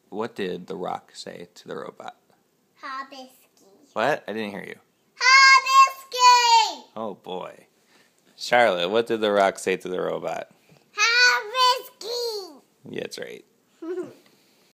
What did the rock say to the robot? Ha, bisky. What? I didn't hear you. Ha, bisky. Oh, boy. Charlotte, what did the rock say to the robot? Ha, bisky. Yeah, that's right.